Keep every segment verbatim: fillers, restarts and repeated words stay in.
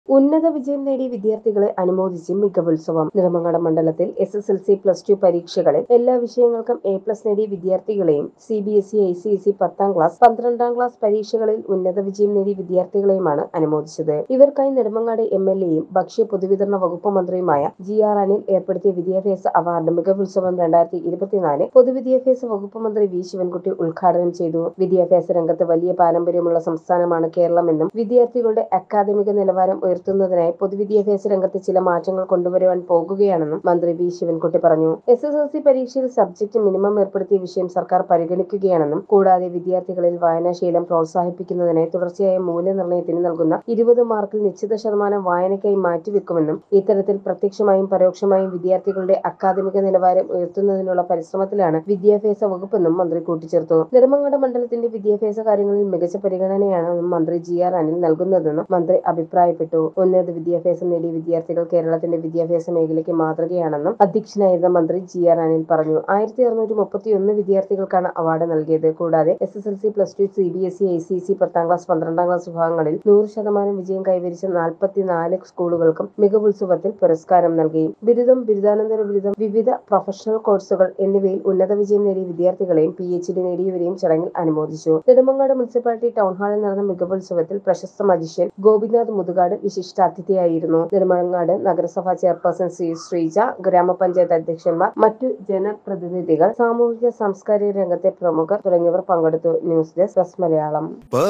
ഉന്നത വിജയം നേടിയ വിദ്യാർത്ഥികളെ അനുമോദിച്ച് മികവുത്സവം. നെടുമങ്ങാട് മണ്ഡലത്തിൽ S S L C plus two പരീക്ഷകളിൽ എല്ലാ വിഷയങ്ങൾക്കും എ പ്ലസ് നേടിയ വിദ്യാർത്ഥികളെയും C B S E I C S E പത്താം ക്ലാസ് പന്ത്രണ്ടാം ക്ലാസ് പരീക്ഷകളിൽ ഉന്നത വിജയം നേടിയ വിദ്യാർത്ഥികളെയുമാണ് അനുമോദിച്ചത്. ഇവർക്കായി നെടുമങ്ങാട് എം എൽ എയും ഭക്ഷ്യ പൊതുവിതരണ വകുപ്പ് മന്ത്രിയുമായ ജി ആർ അനിൽ ഏർപ്പെടുത്തിയ വിദ്യാഭ്യാസ അവാർഡ് മികവുത്സവം രണ്ടായിരത്തി ഇരുപത്തിനാല് പൊതുവിദ്യാഭ്യാസ വകുപ്പ് മന്ത്രി വി ശിവൻകുട്ടി ഉദ്ഘാടനം ചെയ്തു. വിദ്യാഭ്യാസ രംഗത്ത് വലിയ പാരമ്പര്യമുള്ള സംസ്ഥാനമാണ് കേരളമെന്നും വിദ്യാർത്ഥികളുടെ അക്കാദമിക നിലവാരം ഉയർത്തുന്നതിനായി പൊതുവിദ്യാഭ്യാസ രംഗത്ത് ചില മാറ്റങ്ങൾ കൊണ്ടുവരുവാൻ പോകുകയാണെന്നും മന്ത്രി വി ശിവൻകുട്ടി പറഞ്ഞു. എസ് എസ് എൽ സി പരീക്ഷയിൽ സബ്ജക്ട് മിനിമം ഏർപ്പെടുത്തിയ വിഷയം സർക്കാർ പരിഗണിക്കുകയാണെന്നും കൂടാതെ വിദ്യാർത്ഥികളിൽ വായനാശീലം പ്രോത്സാഹിപ്പിക്കുന്നതിനായി തുടർച്ചയായ മൂല്യനിർണ്ണയത്തിന് നൽകുന്ന ഇരുപത് മാർക്കിൽ നിശ്ചിത ശതമാനം വായനയ്ക്കായി മാറ്റിവെക്കുമെന്നും ഇത്തരത്തിൽ പ്രത്യക്ഷമായും പരോക്ഷമായും വിദ്യാർത്ഥികളുടെ അക്കാദമിക നിലവാരം ഉയർത്തുന്നതിനുള്ള പരിശ്രമത്തിലാണ് വിദ്യാഭ്യാസ വകുപ്പെന്നും മന്ത്രി കൂട്ടിച്ചേർത്തു. നെടുമങ്ങാട് മണ്ഡലത്തിന്റെ വിദ്യാഭ്യാസ കാര്യങ്ങളിൽ മികച്ച പരിഗണനയാണ് മന്ത്രി ജി ആർ അനിൽ നൽകുന്നതെന്നും മന്ത്രി അഭിപ്രായപ്പെട്ടു. ഉന്നത വിദ്യാഭ്യാസം നേടിയ വിദ്യാർത്ഥികൾ കേരളത്തിന്റെ വിദ്യാഭ്യാസ മേഖലയ്ക്ക് മാതൃകയാണെന്നും അധ്യക്ഷനായിരുന്ന മന്ത്രി ജി ആർ അനിൽ പറഞ്ഞു. ആയിരത്തി അറുന്നൂറ്റി മുപ്പത്തിയൊന്ന് വിദ്യാർത്ഥികൾക്കാണ് അവാർഡ് നൽകിയത്. കൂടാതെ S S L C plus two C B S E I C S E പത്താം ക്ലാസ് പന്ത്രണ്ടാം ക്ലാസ് വിഭാഗങ്ങളിൽ നൂറ് ശതമാനം വിജയം കൈവരിച്ച നാൽപ്പത്തിനാല് സ്കൂളുകൾക്കും മികവുത്സവത്തിൽ പുരസ്കാരം നൽകി. ബിരുദം, ബിരുദാനന്തര ബിരുദം, വിവിധ പ്രൊഫഷണൽ കോഴ്സുകൾ എന്നിവയിൽ ഉന്നത വിജയം നേടിയ വിദ്യാർത്ഥികളെയും പി എച്ച് ഡി നേടിയവരെയും ചടങ്ങിൽ അനുമോദിച്ചു. നെടുമങ്ങാട് മുനിസിപ്പാലിറ്റി ടൗൺ ഹാളിൽ നടന്ന മികവുത്സവത്തിൽ പ്രശസ്ത മജീഷ്യൻ ഗോപിനാഥ് മുതുകാട് വിശിഷ്ടാതിഥിയായിരുന്നു. നെടുമങ്ങാട് നഗരസഭാ ചെയർപേഴ്സൺ സി ശ്രീജ, ഗ്രാമപഞ്ചായത്ത് അധ്യക്ഷന്മാർ, മറ്റു ജനപ്രതിനിധികൾ, സാമൂഹിക സാംസ്കാരിക രംഗത്തെ പ്രമുഖർ തുടങ്ങിയവർ പങ്കെടുത്തു. News desk press Malayalam.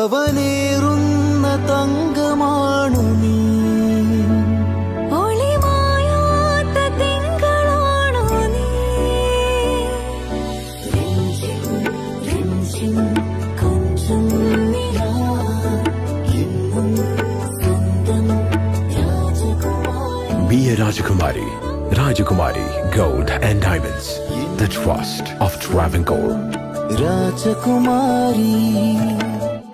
Be a Rajakumari. Rajakumari Gold and Diamonds. The trust of Travancore. Rajakumari.